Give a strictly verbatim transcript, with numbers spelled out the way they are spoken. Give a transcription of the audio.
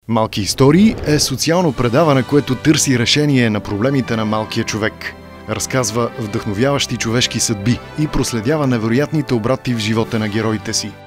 Малки истории е социално предаване, което търси решение на проблемите на малкия човек. Разказва вдъхновяващи човешки съдби и проследява невероятните обрати в живота на героите си.